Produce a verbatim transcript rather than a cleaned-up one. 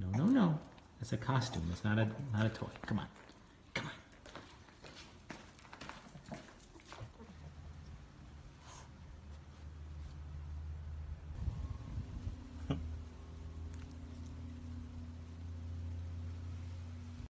No, no, no. It's a costume. It's not a not a toy. Come on.